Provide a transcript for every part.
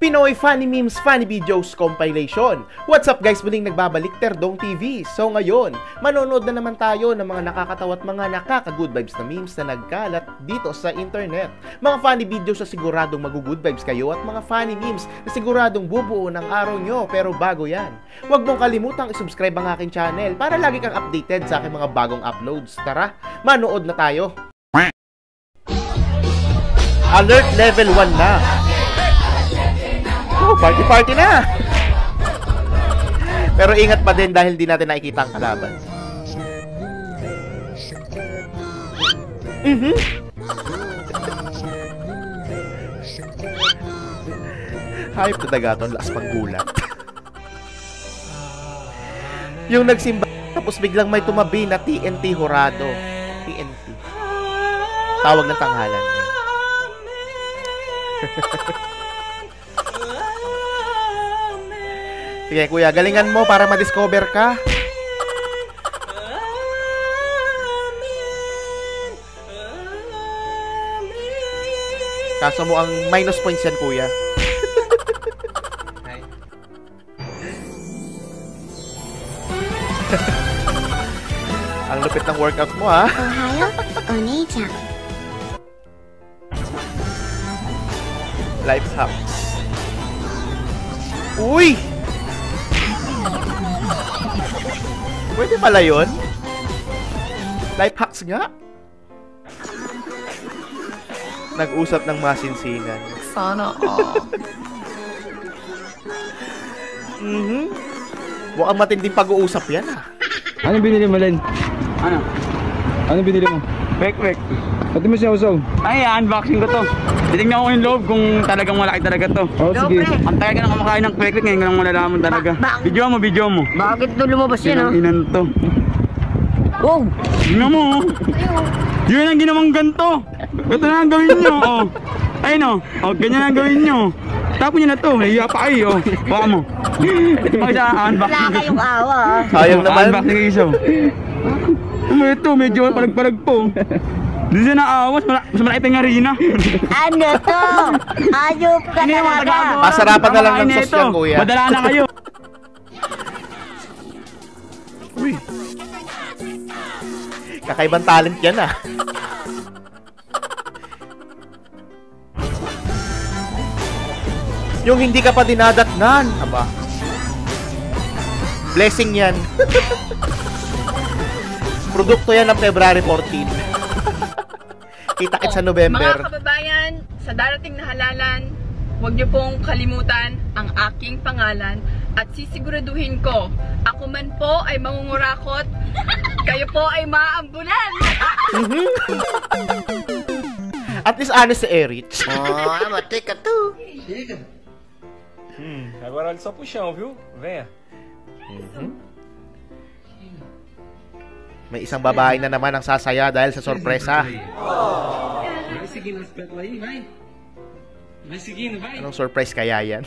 Pinoy Funny Memes Funny Videos Compilation. What's up guys? Muling nagbabalik Terdong TV. So ngayon, manonood na naman tayo ng mga nakakatawa at mga nakaka-good vibes na memes na nagkalat dito sa internet. Mga funny videos na siguradong mag-good vibes kayo at mga funny memes na siguradong bubuo ng araw nyo. Pero bago yan, huwag mong kalimutang i-subscribe ang aking channel para lagi kang updated sa aking mga bagong uploads. Tara, manood na tayo. Alert level 1 na. Oh, party na. Pero ingat pa din dahil di natin nakikita ang kalaban. Hype na dagaton, lakas paggulat. Yung nagsimba, tapos biglang may tumabi na TNT Horado. TNT. Tawag ng tanghalan. Sige kuya, galingan mo para ma-discover ka. Kaso mo ang minus points yan kuya. Ang lupit ng workout mo ha. Ohayo, Onei-chan. Life hacks. Uy! Pwede pala yun? Life hacks nga? Nag-usap ng masinsinan. Sana all. Mukhang matinding pag-uusap yan ah. Ano binili mo, Len? Ano? Ano binili mo? Kwek-kwek. Pati mo siya usaw. Ay, unboxing ko to. Titignan ko yung loob kung talagang malaki talaga to. Oo, sige. Ang tagal ka nang kumakain ng kwek-kwek, ngayon ka nang malalaman talaga. Video mo. Bakit ito lumabas yan, ha? Inan to. Wow! Tingnan mo, oh. Yun ang ginawang ganto. Ito na ang gawin nyo, oh. Ayun, oh. Oh, ganyan ang gawin nyo. Tapon nyo na to, hiya pa kayo, oh. Baka mo. Ito pa siya, unboxing. Wala kayong awa, ha? Sayang naman. Unboxing yung isaw. Ito, medyo palag-palag po. Di siya naawas, mas malaki tayong arena. Ano to? Ayop ka talaga. Pasarapan na lang ng sauce yan, kuya. Madala na kayo. Uy. Kakaibang talent yan ah. Yung hindi ka pa dinadatnan. Aba. Blessing yan. Produkto yan ng February 14. Kita-kits sa November. Mga kababayan, sa darating na halalan, huwag niyo pong kalimutan ang aking pangalan at sisiguraduhin ko, ako man po ay mangungurakot, kayo po ay maambulan. At least honest si Erich. Oh, I'm a take a two. Agora olha só pro chão, viu? Venha. May isang babae na naman ang sasaya dahil sa sorpresa. Vai seguindo as pétalas aí, vai. Vai seguindo, vai. Anong surprise kaya yan?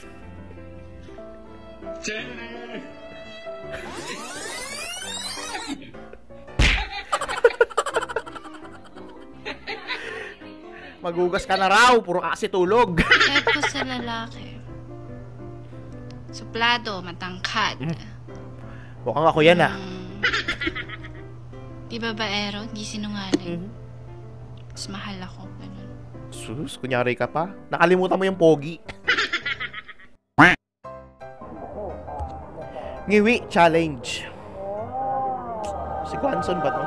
Magugas ka na raw, puro kasi tulog. Type ko sa lalaki. Suplado, matangkad. Mukhang ako yan ah. Di babaero, di sinungaling. Mas mahal ako, ganun. Sus, kunyari ka pa. Nakalimutan mo yung pogi. Ngiwi challenge. Si Kwanson ba to?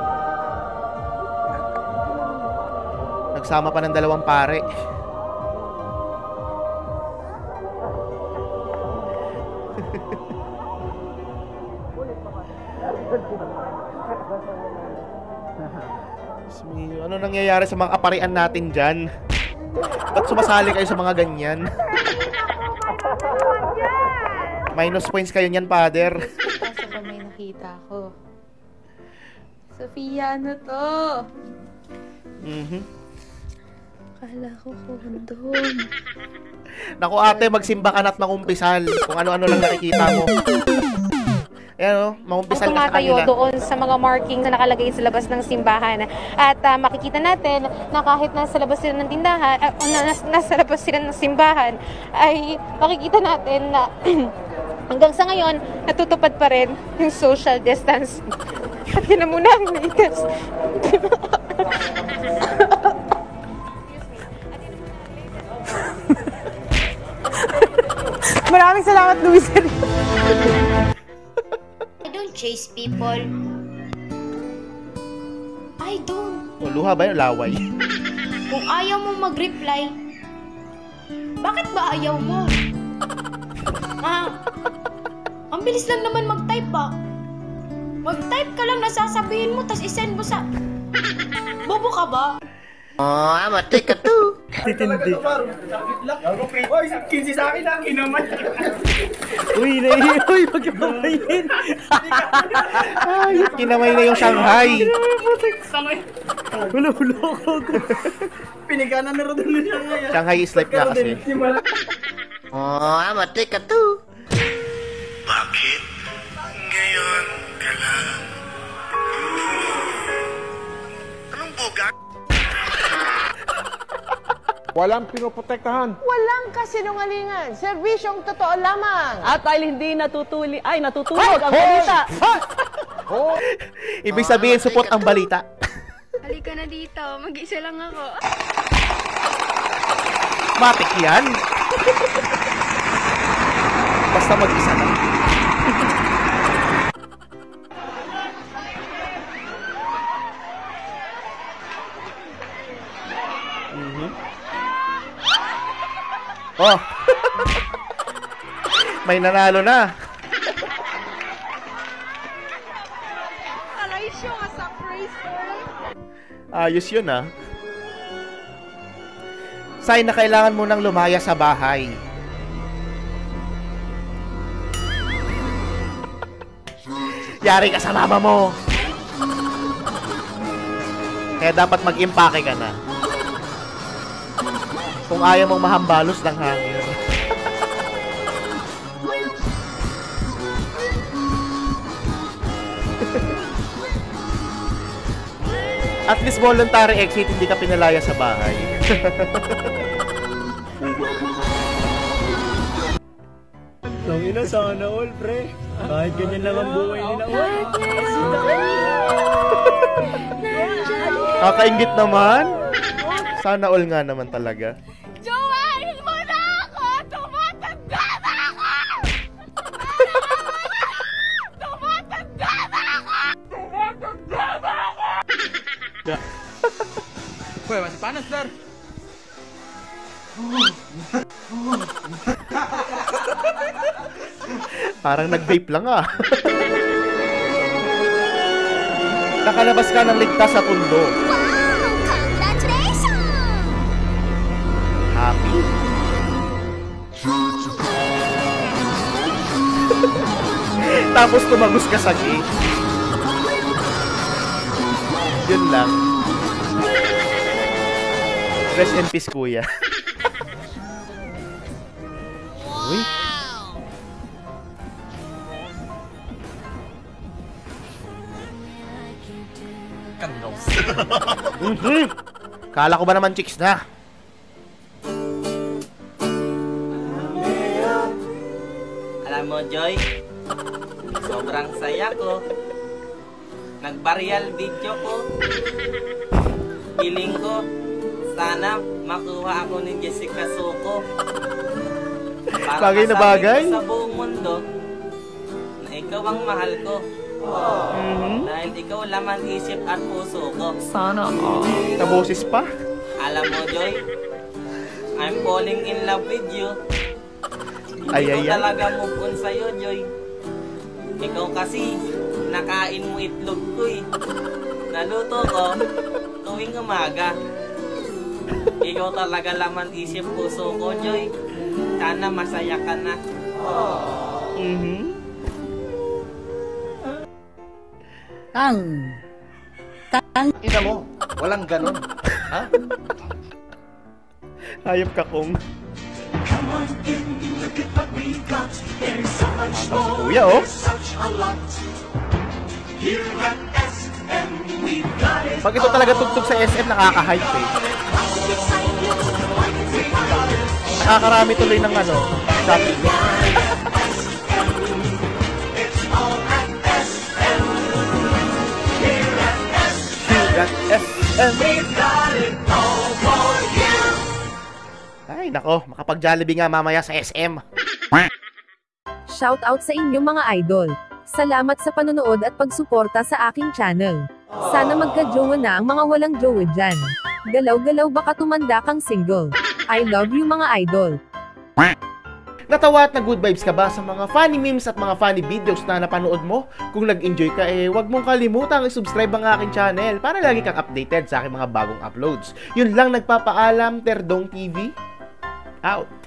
Nagsama pa ng dalawang pare. Ano nangyayari sa mga kaparian natin dyan? Ba't sumasali kayo sa mga ganyan? Minus points kayo niyan, father. Kaso ba may nakita ko? Sofia, ano to? Kala ko kondom. Naku ate, magsimba ka na't nangumpisal. Kung ano-ano lang nakikita mo. Ayan o, Ang maumpisan ka sa tumatayo kanila. doon sa mga markings na nakalagay sa labas ng simbahan. At makikita natin na kahit nasa labas sila ng tindahan, nasa labas sila ng simbahan, ay makikita natin na hanggang sa ngayon, natutupad pa rin yung social distance. At yun na muna ang latest. Maraming salamat, Luis. I don't chase people. I don't. O, luha ba yun? Laway. Kung ayaw mo mag-reply, bakit ba ayaw mo? Ang bilis lang naman mag-type ba? Mag-type ka lang, nasasabihin mo, tas isend mo sa... Bobo ka ba? Oh, matik ka to. Titindi. Oy, 15 sa akin na, kinaman. Uy, naihi. Uy, magkakabayin. Ay, kinamay na yung Shanghai. Hulo ko. Pinigana na rin na siya ngayon. Shanghai is life nga kasi. Oh, matik ka to. Bakit ngayon ka lang? Anong buga? Walang pinoprotektahan. Walang kasinungalingan. Serbisyong totoo lamang. At dahil hindi natutulog ang balita. Ibig sabihin, support ang balita. Halika na dito. Mag-isa lang ako. Matik yan. Basta mag-isa lang. Oh. May nanalo na. Ayos yun ah. Sign na kailangan mo nang lumaya sa bahay. Yari ka sa mama mo. Kaya dapat mag-impake ka na. Kung ayaw mong mahambalos ng hangin. At least voluntary exit, hindi ka pinalaya sa bahay. Tangina, sana all, pre. Kahit ganyan lang ang buhay nila. Kakaingit naman. Sana all nga naman talaga. Joel, mo na ako! Tumatanda na ako! Tumatanda na ako! Tumatanda na ako! Uy, masih panas, Dar. Parang nag-vape lang ah. Nakalabas ka ng ligtas sa pundo. Happy. Tapos tumagos ka sa gate. Yun lang. Rest in peace, kuya. Uy. Kala ko ba naman chicks na? Alam mo, Joy, sobrang saya ko. Nag-viral video ko. Feeling ko, sana makuha ako ni Jessica Soco. Para bagay na bagay? Sa buong mundo na ikaw ang mahal ko. Dahil ikaw laman isip at puso ko. Sana all. Kaboses pa? Alam mo, Joy, I'm falling in love with you. Hindi ko talaga move on sa'yo, Joy. Ikaw kasi, nakain mo itlog ko eh. Naluto ko, tuwing umaga. Ikaw talaga laman isip puso ko, Joy. Sana masaya ka na. Ina mo, walang ganon. Ha? Hayop ka kung. Kuya, oh. Pag ito talaga tugtog sa SM, nakaka-hype eh. Nakakarami tuloy ng ano, shopping. Ay, nako, makapag-Jollibee nga mamaya sa SM. Shout out sa inyo mga idol. Salamat sa panonood at pagsuporta sa aking channel. Sana magka-jowa na ang mga walang jowa dyan. Galaw-galaw baka tumanda kang single. I love you mga idol. Natawa at na-good vibes ka ba sa mga funny memes at mga funny videos na napanood mo? Kung nag-enjoy ka huwag mong kalimutang i-subscribe ang aking channel para lagi kang updated sa aking mga bagong uploads. Yun lang, nagpapaalam, Terdong TV. Out.